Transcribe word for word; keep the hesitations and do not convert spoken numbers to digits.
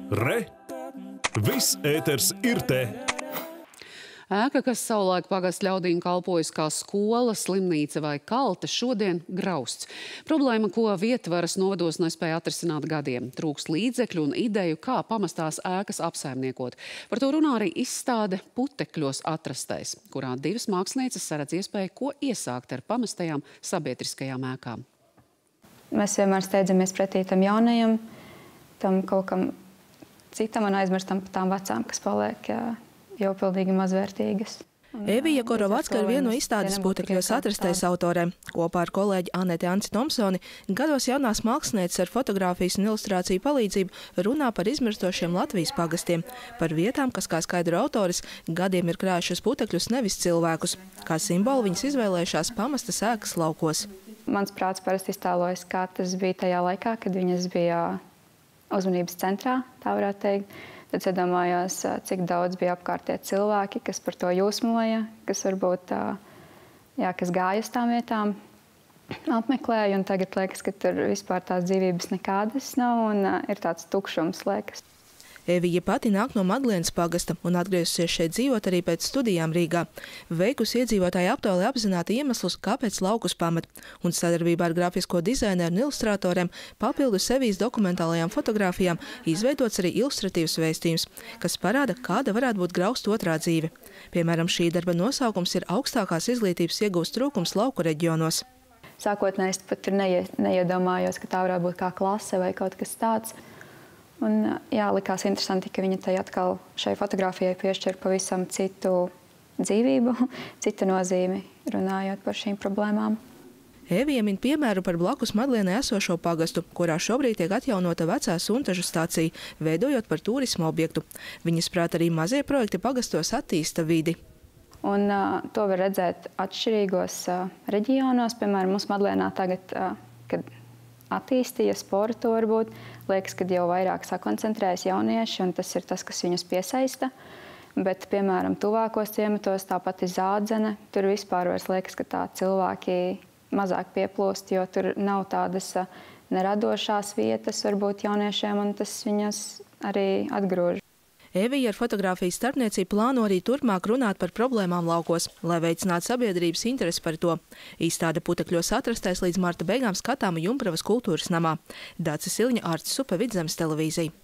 Re! Viss ēters ir te! Ēka, kas savulaik pagasta ļaudīm kalpojas kā skola, slimnīca vai kalte, šodien grausts. Problēma, ko vietvaras novados nespēja atrisināt gadiem. Trūkst līdzekļu un ideju, kā pamestās ēkas apsaimniekot. Par to runā arī izstāde Putekļos atrastais, kurā divas mākslinieces saredz iespēju, ko iesākt ar pamestajām sabiedriskajām ēkām. Mēs vienmēr steidzamies pretī tam jaunajam, tam kaut kam citam un aizmirstam par tām vecām, kas paliek jā, jau pildīgi mazvērtīgas. Evija Korovacka ir viena no izstādes Putekļos atrastais autoriem. Kopā ar kolēģi Aneti Anci Tomsoni gados jaunās mākslinieces ar fotogrāfijas un ilustrāciju palīdzību runā par izmirstošiem Latvijas pagastiem, par vietām, kas, kā skaidro autoris, gadiem ir krājušas putekļus, nevis cilvēkus. Kā simbolu viņas izvēlējušās pamestas ēkas laukos. Mans prāts parasti iztēlojas, kā tas bija tajā laikā, kad viņas bija uzmanības centrā, tā varētu teikt. Tad iedomājos, cik daudz bija apkārtie cilvēki, kas par to jūsmoja, kas varbūt jā, kas gāja uz tām vietām, apmeklēja. Un tagad liekas, ka tur vispār tās dzīvības nekādas nav un ir tāds tukšums, liekas. Evija pati nāk no Madlienas pagasta un atgriezusies šeit dzīvot arī pēc studijām Rīgā. Veikusi iedzīvotāju aptaujā apzināti iemeslus, kāpēc laukus pamet, un sadarbībā ar grafisko dizaineru un ilustratoriem papildus Evijas dokumentālajām fotogrāfijām izveidots arī ilustratīvs vēstījums, kas parāda, kāda varētu būt graustu otrā dzīve. Piemēram, šī darba nosaukums ir augstākās izglītības iegūst trūkums lauku reģionos. Sākotnēji es pat neie, neiedomājos, ka tā varētu būt kā klase vai kaut kas tāds. Un, jā, likās interesanti, ka viņa tai atkal šai fotogrāfijai piešķir pavisam citu dzīvību, citu nozīmi, runājot par šīm problēmām. Evija min piemēru par blakus Madlienai esošo pagastu, kurā šobrīd tiek atjaunota vecā suntažu stācija, veidojot par turismu objektu. Viņas prāt arī mazie projekti pagastos attīsta vidi. Un uh, to var redzēt atšķirīgos uh, reģionos. Piemēram, mums Madlienā tagad, uh, kad attīstīja sportu varbūt, liekas, ka jau vairāk sakoncentrējas jaunieši, un tas ir tas, kas viņus piesaista. Bet, piemēram, tuvākos ciematos, tāpat ir Zādzene, tur vispār vairs liekas, ka tā cilvēki mazāk pieplūst, jo tur nav tādas neradošās vietas varbūt jauniešiem, un tas viņus arī atgrūž. Evija ar fotogrāfijas starpniecību plāno arī turpmāk runāt par problēmām laukos, lai veicinātu sabiedrības interesi par to. Izstāde Putekļos atrastais līdz marta beigām skatāma Jumpravas kultūras namā. Dācis Ilņa, Ārts Supe, Vidzemes televīzija.